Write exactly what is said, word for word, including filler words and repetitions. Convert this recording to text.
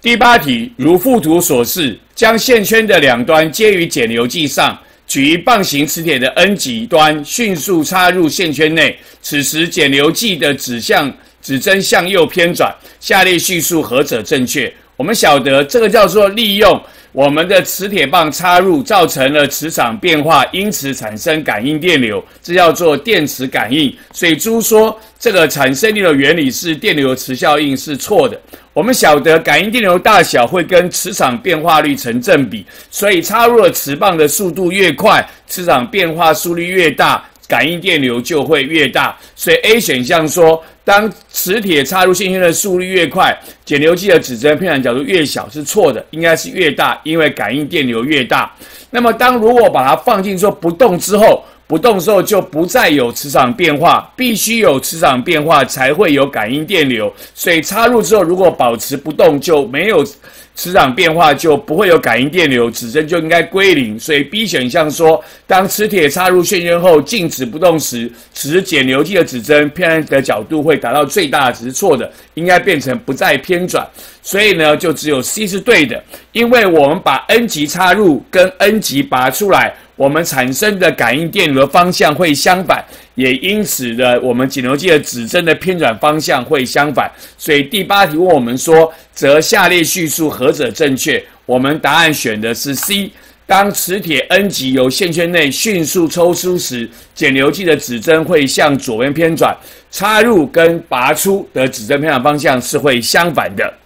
第八题，如附图所示，将线圈的两端接于检流计上，取一棒形磁铁的 N 极端迅速插入线圈内，此时检流计的指向指针向右偏转，下列叙述何者正确？我们晓得这个叫做利用我们的磁铁棒插入，造成了磁场变化，因此产生感应电流，这叫做电磁感应。所以朱说这个产生力的原理是电流磁效应是错的。我们晓得感应电流大小会跟磁场变化率成正比，所以插入了磁棒的速度越快，磁场变化速率越大，感应电流就会越大。所以 A 选项说，当磁铁插入线圈的速率越快，检流计的指针偏转角度越小是错的，应该是越大，因为感应电流越大。那么当如果把它放进说不动之后，不动之后就不再有磁场变化，必须有磁场变化才会有感应电流。所以插入之后如果保持不动，就没有磁场变化，就不会有感应电流，指针就应该归零。所以 B 选项说，当磁铁插入线圈后静止不动时，此时检流计的指针偏转的角度会达到最大值，是错的，应该变成不再偏转。所以呢，就只有 C 是对的，因为我们把 N 极插入跟 N 极拔出来，我们产生的感应电流的方向会相反，也因此呢，我们检流计的指针的偏转方向会相反。所以第八题问我们说，则下列叙述何者正确？我们答案选的是 C。当磁铁 N 极由线圈内迅速抽出时，检流计的指针会向左边偏转，插入跟拔出的指针偏转方向是会相反的。